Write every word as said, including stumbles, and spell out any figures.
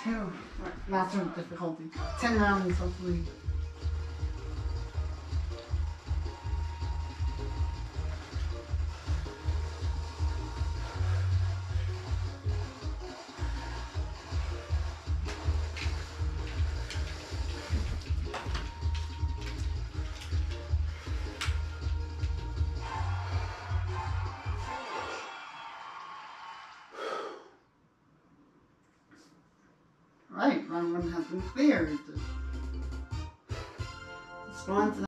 Phew. Master of difficulty. Ten rounds, hopefully. Right, round one has been cleared. Let's go on to the